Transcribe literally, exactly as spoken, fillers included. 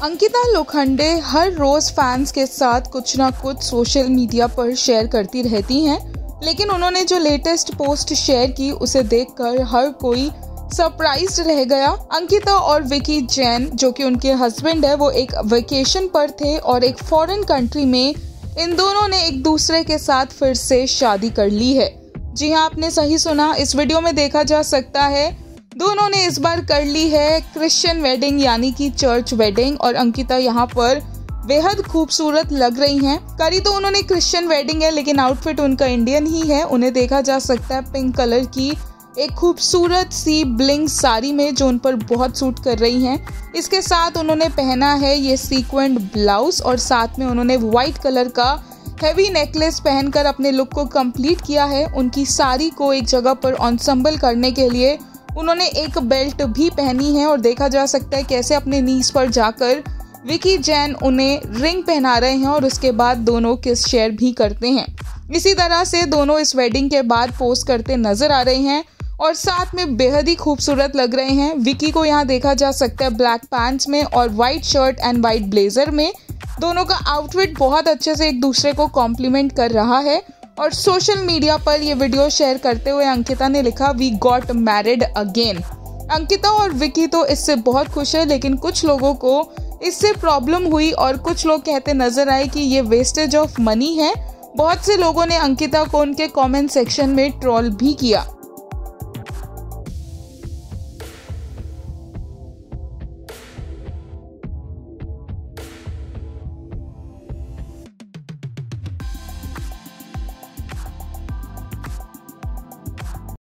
अंकिता लोखंडे हर रोज फैंस के साथ कुछ ना कुछ सोशल मीडिया पर शेयर करती रहती हैं, लेकिन उन्होंने जो लेटेस्ट पोस्ट शेयर की उसे देखकर हर कोई सरप्राइज्ड रह गया। अंकिता और विकी जैन जो कि उनके हस्बैंड है, वो एक वेकेशन पर थे और एक फॉरेन कंट्री में इन दोनों ने एक दूसरे के साथ फिर से शादी कर ली है। जी हाँ, आपने सही सुना। इस वीडियो में देखा जा सकता है दोनों ने इस बार कर ली है क्रिश्चियन वेडिंग यानी कि चर्च वेडिंग, और अंकिता यहाँ पर बेहद खूबसूरत लग रही हैं। करी तो उन्होंने क्रिश्चियन वेडिंग है लेकिन आउटफिट उनका इंडियन ही है। उन्हें देखा जा सकता है पिंक कलर की एक खूबसूरत सी ब्लिंग साड़ी में जो उन पर बहुत सूट कर रही हैं। इसके साथ उन्होंने पहना है ये सीक्वेंट ब्लाउज और साथ में उन्होंने व्हाइट कलर का हैवी नेकलेस पहनकर अपने लुक को कंप्लीट किया है। उनकी साड़ी को एक जगह पर एंसेंबल करने के लिए उन्होंने एक बेल्ट भी पहनी है और देखा जा सकता है कैसे अपने नीज पर जाकर विकी जैन उन्हें रिंग पहना रहे हैं और उसके बाद दोनों किस शेयर भी करते हैं। इसी तरह से दोनों इस वेडिंग के बाद पोस्ट करते नजर आ रहे हैं और साथ में बेहद ही खूबसूरत लग रहे हैं। विकी को यहाँ देखा जा सकता है ब्लैक पैंट्स में और white shirt and white blazer में। दोनों का आउटफिट बहुत अच्छे से एक दूसरे को कॉम्प्लीमेंट कर रहा है और सोशल मीडिया पर ये वीडियो शेयर करते हुए अंकिता ने लिखा, we got married again. Ankita और विकी तो इससे बहुत खुश है, लेकिन कुछ लोगों को इससे प्रॉब्लम हुई और कुछ लोग कहते नजर आए कि ये वेस्टेज ऑफ मनी है। बहुत से लोगों ने अंकिता को उनके कमेंट सेक्शन में ट्रोल भी किया।